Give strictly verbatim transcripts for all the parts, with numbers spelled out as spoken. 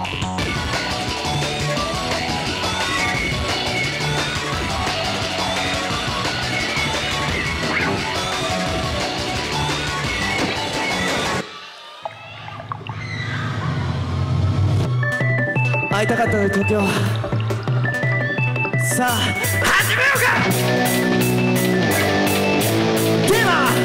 会いたかったね東京。さあ始めようか。テーマ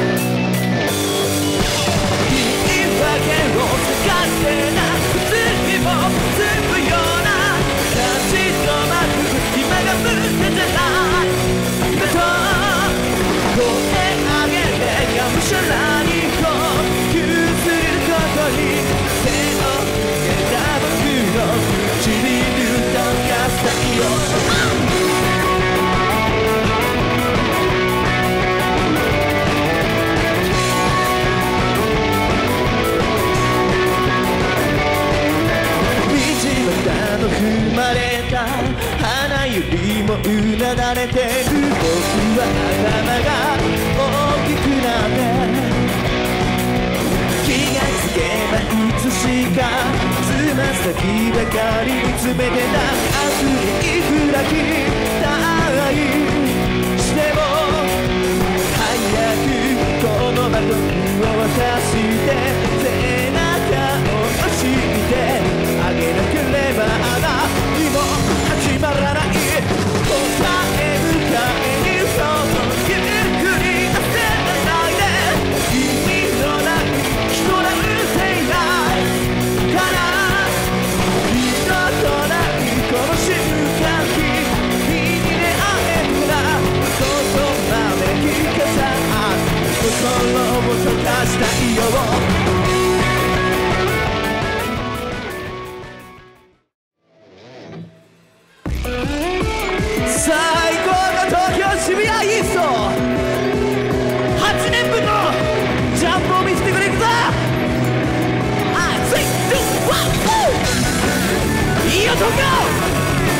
言い訳を探してな次も進むような立ち止まる今が無駄じゃないだと声上げてがむしゃらにこう譲ることに手をつけた僕の「君に歌がしたいよ」道端の踏まれた花よりもうなだれてる僕は頭が大きくなって気がつけばいつしかつま先ばかり見つめてた熱いフラキたいしても早くこのバトンを渡して背中を押してあげなければあなにも始まらない答え迎えにそのゆっくり焦らないで意味のない人なんていないから二度とないこの瞬間君に出会えるな言葉で聞かさ心を溶かしたいよ最高の東京渋谷イーストはちねんぶんのジャンプを見せてくれるぞ。あっスリーツーワンいいよ東京。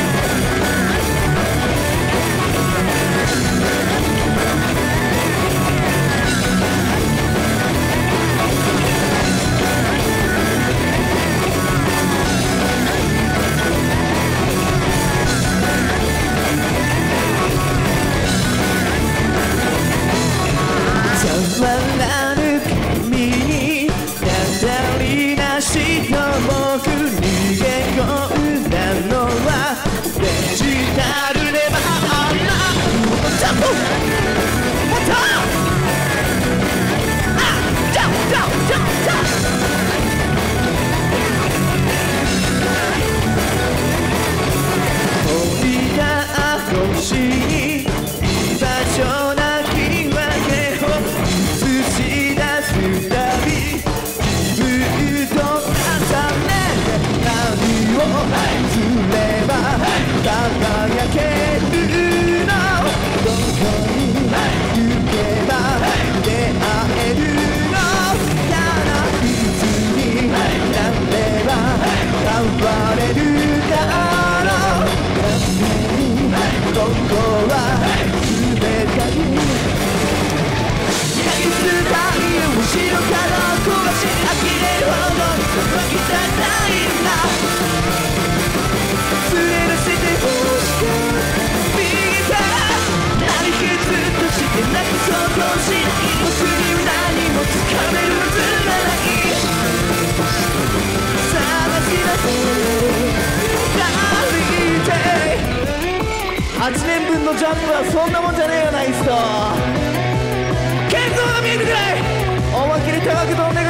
触らぬ君にたたりなしと僕逃げ込んだのはデジタルでもあんなジャンプまたあジャンプジャンプジャンプジャンプ降りた星に居場所なきわけを映し出すたびずっと重ねて何をすれば輝けるのどこに行けば出会えるの嫌ないつになれば変われるだろうここは全てに投げ捨てたい後ろから壊し呆れるほどに届きたいんだ連れ出してほしく右から何一つとしてなく想像しない僕に何もつかめるはずがない探し出せ歩いてはちねんぶんのジャンプはそんなもんじゃねえよなイースト。健三が見えてくれ思いっきり高く飛んで